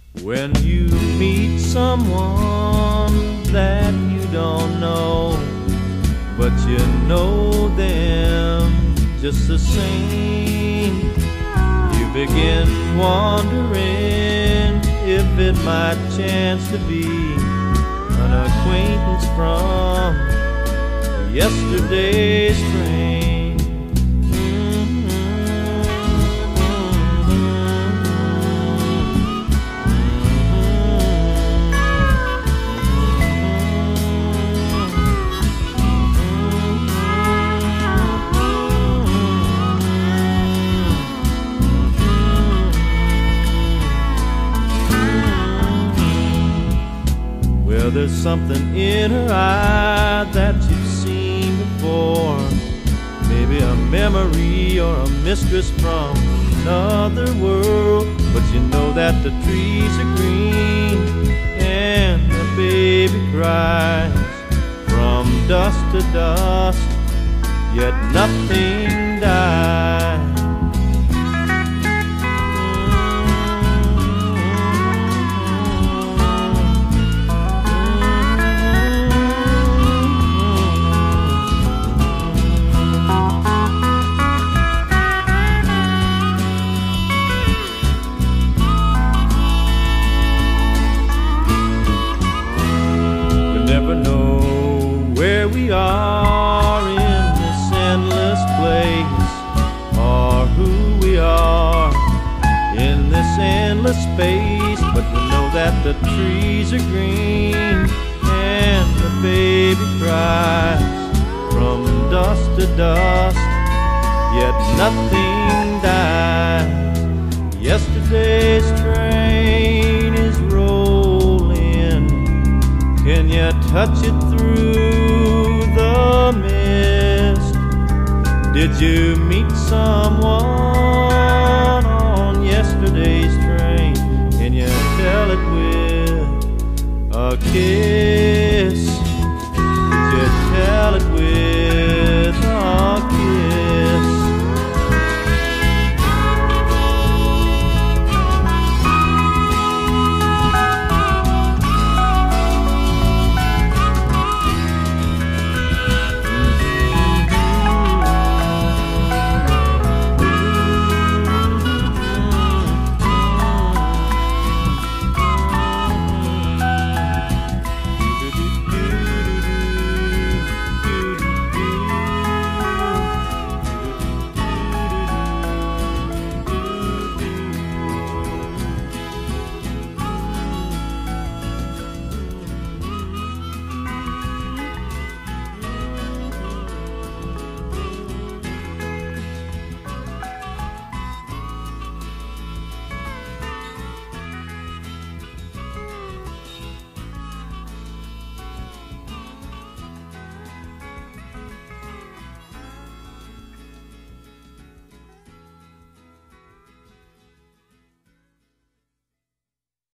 When you meet someone that you don't know, but you know them just the same, you begin wondering if it might chance to be an acquaintance from yesterday's train. Well, there's something in her eye that you've seen before, maybe a memory or a mistress from another world. But you know that the trees are green and the baby cries from dust to dust, yet nothing dies. Never know where we are in this endless place, or who we are in this endless space. But we know that the trees are green and the baby cries from dust to dust, yet nothing dies. Yesterday's train is rolling. Can you touch it through the mist? Did you meet someone on yesterday's train? Can you tell it with a kiss? Did you tell it with